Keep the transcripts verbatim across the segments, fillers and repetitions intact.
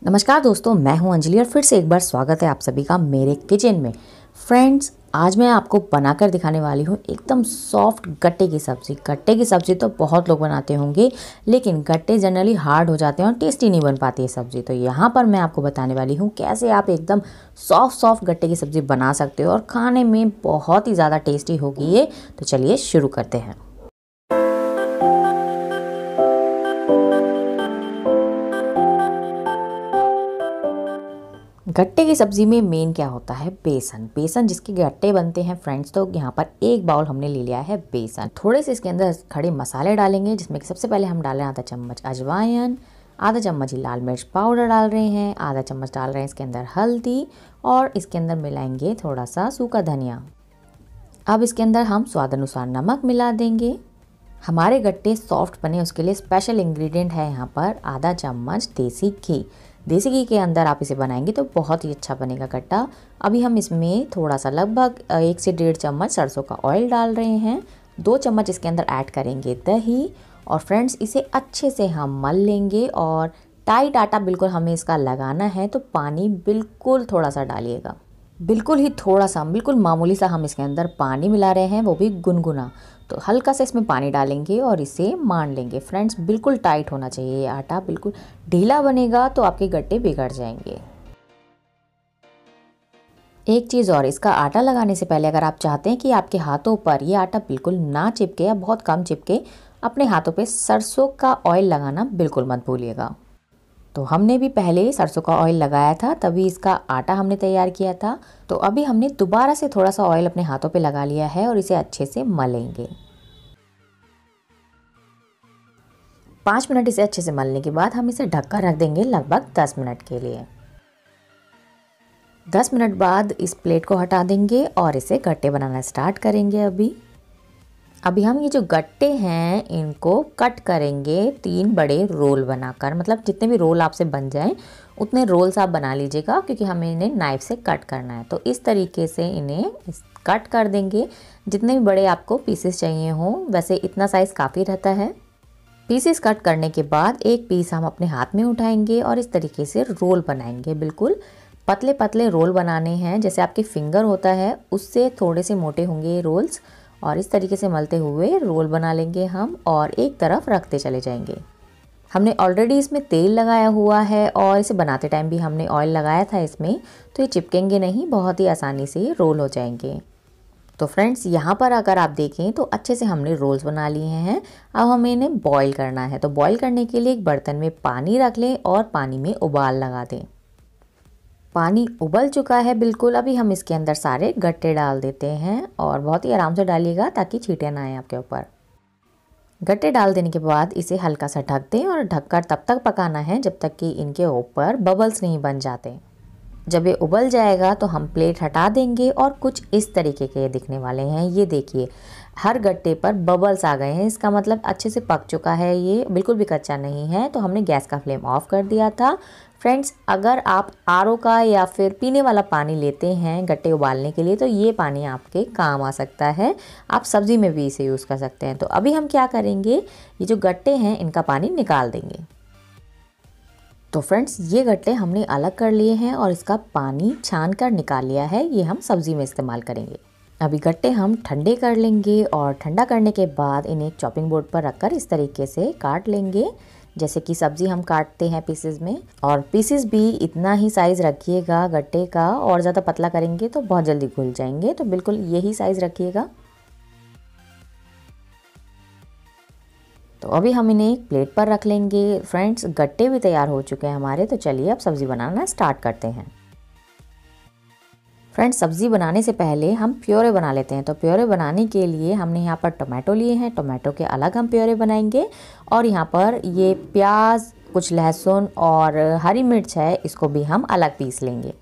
नमस्कार दोस्तों, मैं हूं अंजलि और फिर से एक बार स्वागत है आप सभी का मेरे किचन में। फ्रेंड्स, आज मैं आपको बनाकर दिखाने वाली हूं एकदम सॉफ्ट गट्टे की सब्ज़ी। गट्टे की सब्ज़ी तो बहुत लोग बनाते होंगे, लेकिन गट्टे जनरली हार्ड हो जाते हैं और टेस्टी नहीं बन पाती है सब्ज़ी। तो यहाँ पर मैं आपको बताने वाली हूँ कैसे आप एकदम सॉफ्ट सॉफ्ट गट्टे की सब्ज़ी बना सकते हो और खाने में बहुत ही ज़्यादा टेस्टी होगी ये। तो चलिए शुरू करते हैं। गट्टे की सब्ज़ी में मेन क्या होता है? बेसन। बेसन जिसके गट्टे बनते हैं फ्रेंड्स। तो यहाँ पर एक बाउल हमने ले लिया है बेसन। थोड़े से इसके अंदर खड़े मसाले डालेंगे, जिसमें कि सबसे पहले हम डाल रहे हैं आधा चम्मच अजवाइन, आधा चम्मच ही लाल मिर्च पाउडर डाल रहे हैं, आधा चम्मच डाल रहे हैं इसके अंदर हल्दी और इसके अंदर मिलाएंगे थोड़ा सा सूखा धनिया। अब इसके अंदर हम स्वाद अनुसार नमक मिला देंगे। हमारे गट्टे सॉफ्ट बने उसके लिए स्पेशल इंग्रेडिएंट है यहाँ पर आधा चम्मच देसी घी। देसी घी के अंदर आप इसे बनाएंगे तो बहुत ही अच्छा बनेगा गट्टा। अभी हम इसमें थोड़ा सा लगभग एक से डेढ़ चम्मच सरसों का ऑयल डाल रहे हैं। दो चम्मच इसके अंदर ऐड करेंगे दही और फ्रेंड्स इसे अच्छे से हम मल लेंगे और टाइट आटा बिल्कुल हमें इसका लगाना है। तो पानी बिल्कुल थोड़ा सा डालिएगा, बिल्कुल ही थोड़ा सा, बिल्कुल मामूली सा हम इसके अंदर पानी मिला रहे हैं, वो भी गुनगुना। तो हल्का सा इसमें पानी डालेंगे और इसे मान लेंगे। फ्रेंड्स बिल्कुल टाइट होना चाहिए ये आटा, बिल्कुल ढीला बनेगा तो आपके गट्टे बिगड़ जाएंगे। एक चीज़ और, इसका आटा लगाने से पहले अगर आप चाहते हैं कि आपके हाथों पर ये आटा बिल्कुल ना चिपके या बहुत कम चिपके, अपने हाथों पे सरसों का ऑयल लगाना बिल्कुल मत भूलिएगा। तो हमने भी पहले सरसों का ऑयल लगाया था, तभी इसका आटा हमने तैयार किया था। तो अभी हमने दोबारा से थोड़ा सा ऑयल अपने हाथों पे लगा लिया है और इसे अच्छे से मलेंगे। पाँच मिनट इसे अच्छे से मलने के बाद हम इसे ढककर रख देंगे लगभग दस मिनट के लिए। दस मिनट बाद इस प्लेट को हटा देंगे और इसे गट्टे बनाना स्टार्ट करेंगे। अभी अभी हम ये जो गट्टे हैं इनको कट करेंगे तीन बड़े रोल बनाकर। मतलब जितने भी रोल आपसे बन जाएं उतने रोल्स आप बना लीजिएगा, क्योंकि हमें इन्हें नाइफ से कट करना है। तो इस तरीके से इन्हें कट कर देंगे। जितने भी बड़े आपको पीसेस चाहिए हों, वैसे इतना साइज़ काफ़ी रहता है। पीसेस कट करने के बाद एक पीस हम अपने हाथ में उठाएंगे और इस तरीके से रोल बनाएंगे। बिल्कुल पतले पतले रोल बनाने हैं, जैसे आपके फिंगर होता है उससे थोड़े से मोटे होंगे ये रोल्स। और इस तरीके से मलते हुए रोल बना लेंगे हम और एक तरफ रखते चले जाएंगे। हमने ऑलरेडी इसमें तेल लगाया हुआ है और इसे बनाते टाइम भी हमने ऑयल लगाया था इसमें, तो ये चिपकेंगे नहीं, बहुत ही आसानी से रोल हो जाएंगे। तो फ्रेंड्स यहाँ पर अगर आप देखें तो अच्छे से हमने रोल्स बना लिए हैं। अब हमें इन्हें बॉईल करना है। तो बॉईल करने के लिए एक बर्तन में पानी रख लें और पानी में उबाल लगा दें। पानी उबल चुका है बिल्कुल। अभी हम इसके अंदर सारे गट्टे डाल देते हैं और बहुत ही आराम से डालिएगा ताकि छींटे ना आए आपके ऊपर। गट्टे डाल देने के बाद इसे हल्का सा ढक दें और ढककर तब तक पकाना है जब तक कि इनके ऊपर बबल्स नहीं बन जाते। जब ये उबल जाएगा तो हम प्लेट हटा देंगे और कुछ इस तरीके के दिखने वाले हैं। ये देखिए, हर गट्टे पर बबल्स आ गए हैं, इसका मतलब अच्छे से पक चुका है, ये बिल्कुल भी कच्चा नहीं है। तो हमने गैस का फ्लेम ऑफ कर दिया था। फ्रेंड्स, अगर आप आर ओ का या फिर पीने वाला पानी लेते हैं गट्टे उबालने के लिए तो ये पानी आपके काम आ सकता है। आप सब्ज़ी में भी इसे यूज़ कर सकते हैं। तो अभी हम क्या करेंगे, ये जो गट्टे हैं इनका पानी निकाल देंगे। तो फ्रेंड्स ये गट्टे हमने अलग कर लिए हैं और इसका पानी छान कर निकाल लिया है। ये हम सब्ज़ी में इस्तेमाल करेंगे। अभी गट्टे हम ठंडे कर लेंगे और ठंडा करने के बाद इन्हें चॉपिंग बोर्ड पर रखकर इस तरीके से काट लेंगे, जैसे कि सब्ज़ी हम काटते हैं पीसेस में। और पीसेस भी इतना ही साइज़ रखिएगा गट्टे का, और ज़्यादा पतला करेंगे तो बहुत जल्दी घुल जाएंगे। तो बिल्कुल यही साइज़ रखिएगा। तो अभी हम इन्हें एक प्लेट पर रख लेंगे। फ्रेंड्स गट्टे भी तैयार हो चुके हैं हमारे। तो चलिए अब सब्ज़ी बनाना स्टार्ट करते हैं। फ्रेंड्स सब्ज़ी बनाने से पहले हम प्योरे बना लेते हैं। तो प्योरे बनाने के लिए हमने यहाँ पर टोमेटो लिए हैं, टोमेटो के अलग हम प्योरे बनाएंगे। और यहाँ पर ये प्याज, कुछ लहसुन और हरी मिर्च है, इसको भी हम अलग पीस लेंगे।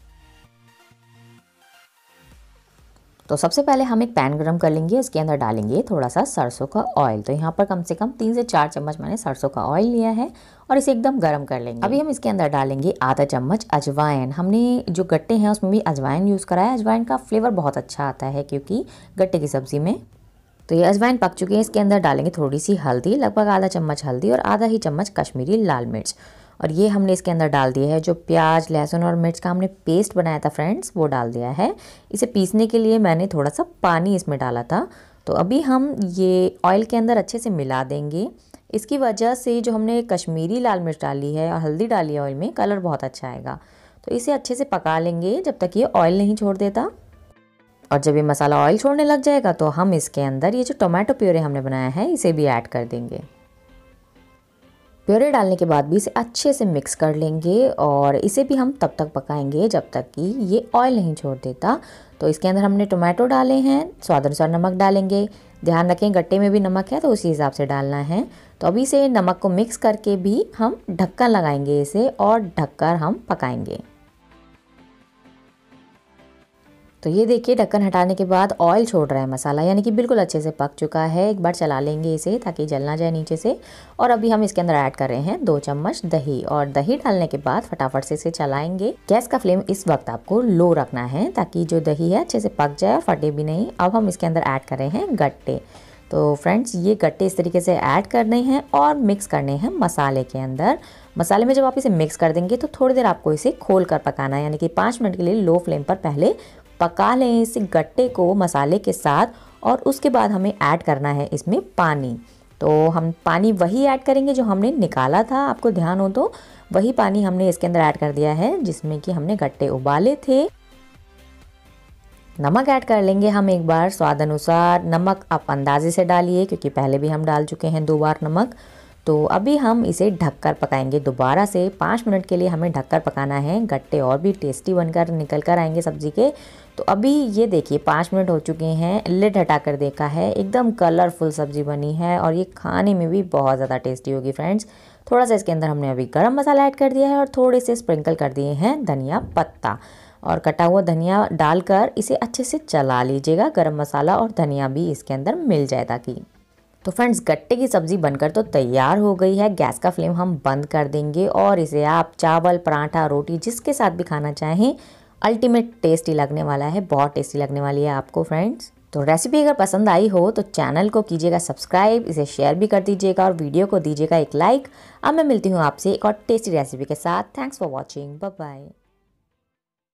तो सबसे पहले हम एक पैन गरम कर लेंगे, उसके अंदर डालेंगे थोड़ा सा सरसों का ऑयल। तो यहाँ पर कम से कम तीन से चार चम्मच मैंने सरसों का ऑयल लिया है और इसे एकदम गरम कर लेंगे। अभी हम इसके अंदर डालेंगे आधा चम्मच अजवाइन। हमने जो गट्टे हैं उसमें भी अजवाइन यूज़ करा है। अजवाइन का फ्लेवर बहुत अच्छा आता है क्योंकि गट्टे की सब्ज़ी में। तो ये अजवाइन पक चुकी है। इसके अंदर डालेंगे थोड़ी सी हल्दी, लगभग आधा चम्मच हल्दी और आधा ही चम्मच कश्मीरी लाल मिर्च। और ये हमने इसके अंदर डाल दिया है जो प्याज, लहसुन और मिर्च का हमने पेस्ट बनाया था फ्रेंड्स, वो डाल दिया है। इसे पीसने के लिए मैंने थोड़ा सा पानी इसमें डाला था। तो अभी हम ये ऑयल के अंदर अच्छे से मिला देंगे। इसकी वजह से जो हमने कश्मीरी लाल मिर्च डाली है और हल्दी डाली है ऑयल में, कलर बहुत अच्छा आएगा। तो इसे अच्छे से पका लेंगे जब तक ये ऑयल नहीं छोड़ देता। और जब ये मसाला ऑयल छोड़ने लग जाएगा तो हम इसके अंदर ये जो टोमेटो प्यूरे हमने बनाया है इसे भी ऐड कर देंगे। प्यूरे डालने के बाद भी इसे अच्छे से मिक्स कर लेंगे और इसे भी हम तब तक पकाएंगे जब तक कि ये ऑयल नहीं छोड़ देता। तो इसके अंदर हमने टोमेटो डाले हैं, स्वाद अनुसार नमक डालेंगे। ध्यान रखें गट्टे में भी नमक है तो उसी हिसाब से डालना है। तो अभी से नमक को मिक्स करके भी हम ढक्कन लगाएंगे इसे और ढककर हम पकाएंगे। तो ये देखिए ढक्कन हटाने के बाद ऑयल छोड़ रहा है मसाला, यानी कि बिल्कुल अच्छे से पक चुका है। एक बार चला लेंगे इसे ताकि जल ना जाए नीचे से। और अभी हम इसके अंदर ऐड कर रहे हैं दो चम्मच दही, और दही डालने के बाद फटाफट से इसे चलाएंगे। गैस का फ्लेम इस वक्त आपको लो रखना है ताकि जो दही है अच्छे से पक जाए और फटे भी नहीं। अब हम इसके अंदर ऐड कर रहे हैं गट्टे। तो फ्रेंड्स ये गट्टे इस तरीके से ऐड करने हैं और मिक्स करने हैं मसाले के अंदर। मसाले में जब आप इसे मिक्स कर देंगे तो थोड़ी देर आपको इसे खोल कर पकाना है, यानी कि पाँच मिनट के लिए लो फ्लेम पर पहले पका लें इस गट्टे को मसाले के साथ। और उसके बाद हमें ऐड करना है इसमें पानी। तो हम पानी वही ऐड करेंगे जो हमने निकाला था, आपको ध्यान हो तो वही पानी हमने इसके अंदर ऐड कर दिया है जिसमें कि हमने गट्टे उबाले थे। नमक ऐड कर लेंगे हम एक बार स्वाद अनुसार। नमक आप अंदाजे से डालिए क्योंकि पहले भी हम डाल चुके हैं दो बार नमक। तो अभी हम इसे ढककर पकाएंगे दोबारा से। पाँच मिनट के लिए हमें ढककर पकाना है, गट्टे और भी टेस्टी बनकर निकल कर आएंगे सब्जी के। तो अभी ये देखिए पाँच मिनट हो चुके हैं, लिड हटाकर देखा है, एकदम कलरफुल सब्जी बनी है और ये खाने में भी बहुत ज़्यादा टेस्टी होगी फ्रेंड्स। थोड़ा सा इसके अंदर हमने अभी गरम मसाला ऐड कर दिया है और थोड़े से स्प्रिंकल कर दिए हैं धनिया पत्ता, और कटा हुआ धनिया डालकर इसे अच्छे से चला लीजिएगा। गरम मसाला और धनिया भी इसके अंदर मिल जाए ताकि। तो फ्रेंड्स गट्टे की सब्ज़ी बनकर तो तैयार हो गई है। गैस का फ्लेम हम बंद कर देंगे और इसे आप चावल, पराठा, रोटी जिसके साथ भी खाना चाहें, अल्टीमेट टेस्टी लगने वाला है, बहुत टेस्टी लगने वाली है आपको फ्रेंड्स। तो रेसिपी अगर पसंद आई हो तो चैनल को कीजिएगा सब्सक्राइब, इसे शेयर भी कर दीजिएगा और वीडियो को दीजिएगा एक लाइक। अब मैं मिलती हूँ आपसे एक और टेस्टी रेसिपी के साथ। Thanks for watching, bye bye.